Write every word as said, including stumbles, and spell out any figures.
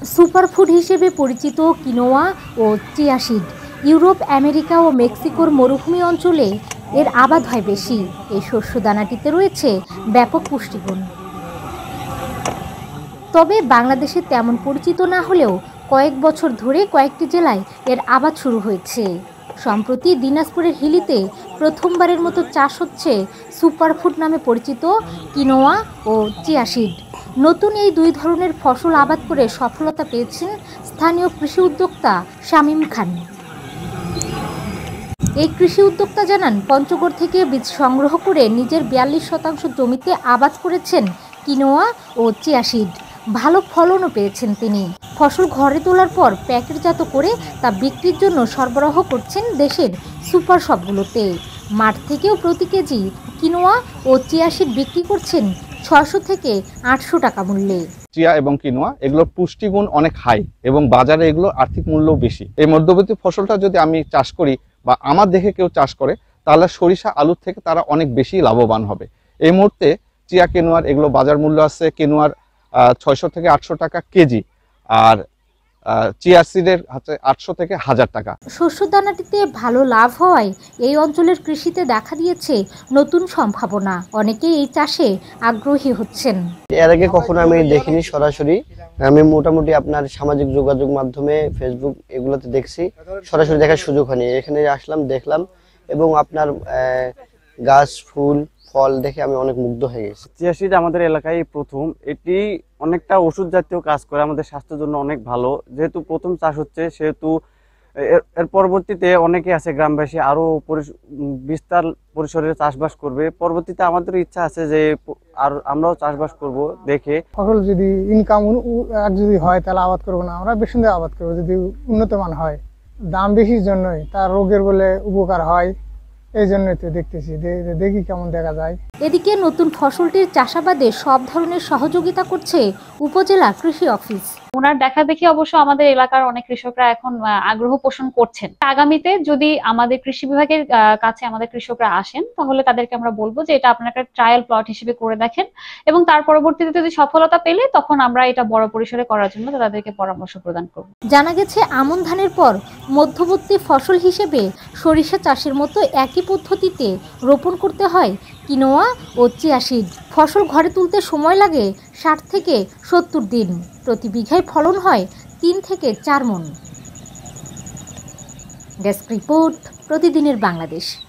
Superfood হিসেবে পরিচিত quinoa ও চিয়া সিড ইউরোপ, আমেরিকা ও মেক্সিকোর মরুভূমি অঞ্চলে এর আবাদ হয় বেশি। এই শস্য দানাটিতে রয়েছে ব্যাপক পুষ্টিগুণ। তবে বাংলাদেশে তেমন পরিচিত না হলেও কয়েক বছর ধরে কয়েকটি জেলায় এর আবাদ শুরু হয়েছে। সম্প্রতি দিনাজপুরের হিলিতে প্রথমবারের মতো চাষ হচ্ছে সুপারফুড নামে পরিচিত কিনোয়া ও চিয়া সিড। নতুন এই দুই ধরনের ফসল আবাদ করে সফলতা পেয়েছেন স্থানীয় কৃষি উদ্যোক্তা শামীম খান। এই কৃষি উদ্যোক্তা জানান, পঞ্চগড় থেকে বীজ সংগ্রহ করে নিজের বিয়াল্লিশ শতাংশ জমিতে আবাদ করেছেন কিনোয়া ও চিয়া সিড। ভালো ফলনও পেয়েছেন তিনি। ফসল ঘরে তোলার পর প্যাকেটজাত করে তা বিক্রির জন্য সরবরাহ করছেন দেশের সুপার শপগুলোতে। মাঠ থেকেও প্রতি কেজি কিনোয়া ও চিয়া সিড বিক্রি করছেন ছয়শো থেকে আটশো টাকা মূল্যে। চিয়া এবং কিনোয়া এগুলোর পুষ্টিগুণ অনেক হাই এবং বাজারে এগুলো আর্থিক মূল্যও বেশি। এই মধ্যবর্তী ফসলটা যদি আমি চাষ করি বা আমার দেখে কেউ চাষ করে, তাহলে সরিষা আলুর থেকে তারা অনেক বেশি লাভবান হবে। এই মুহূর্তে চিয়া কিনোয়ার এগুলো বাজার মূল্য আছে কিনোয়ার ছয়শো থেকে আটশো টাকা কেজি, আর চিয়া সিডের হচ্ছে আটশো থেকে হাজার টাকা। শস্য দানাটিতে ভালো লাভ হওয়ায় এই অঞ্চলের কৃষিতে দেখা দিয়েছে নতুন সম্ভাবনা। অনেকেই এই চাষে আগ্রহী হচ্ছেন। এর আগে কখনো আমি দেখিনি সরাসরি, আমি মোটামুটি আপনার সামাজিক যোগাযোগ মাধ্যমে ফেসবুক এগুলোতে দেখছি, সরাসরি দেখার সুযোগ হয়নি। এখানে আসলাম, দেখলাম এবং আপনার গাছ ফুল ফল দেখে আমি অনেক মুগ্ধ হয়ে গেছি। চিয়া সিড আমাদের এলাকায় প্রথম, এটি অনেকটা ওষুধ জাতীয় কাজ করে, আমাদের স্বাস্থ্যের জন্য অনেক ভালো। যেহেতু প্রথম চাষ হচ্ছে সেহেতু এর পরবর্তীতে অনেকে আছে গ্রামবাসী আরো বিস্তার পরিসরে চাষবাস করবে। পরবর্তীতে আমাদের ইচ্ছা আছে যে আর আমরাও চাষবাস করব। দেখে ফসল যদি ইনকাম যদি হয় তাহলে আবাদ করবো না, আমরা বেশি আবাদ করবো যদি উন্নত মান হয়। দাম বেশির জন্যই, তার রোগের বলে উপকার হয়, এই জন্যই তো দেখতেছি, দেখি কেমন দেখা যায়। এদিকে নতুন ফসলটির চাষাবাদে সব ধরনের সহযোগিতা করছে উপজেলা কৃষি অফিস। ওনার দেখা দেখি অবশ্য আমাদের এলাকার অনেক কৃষকরা এখন আগ্রহ পোষণ করছেন। আগামীতে যদি আমাদের কৃষি বিভাগের কাছে আমাদের কৃষকরা আসেন, তাহলে তাদেরকে আমরা বলবো যে এটা আপনার একটা ট্রায়াল প্লট হিসেবে করে দেখেন, এবং তার পরবর্তীতে যদি সফলতা পেলে তখন আমরা এটা বড় পরিসরে করার জন্য তাদেরকে পরামর্শ প্রদান করব। জানা গেছে, আমন ধানের পর মধ্যবর্তী ফসল হিসেবে সরিষা চাষের মতো একই পদ্ধতিতে রোপণ করতে হয় কিনোয়া ও চিয়া সিড। ফসল ঘরে তুলতে সময় লাগে ষাট থেকে সত্তর দিন। প্রতি বিঘায় ফলন হয় তিন থেকে চার মণ। ডেস্ক রিপোর্ট, প্রতিদিনের বাংলাদেশ।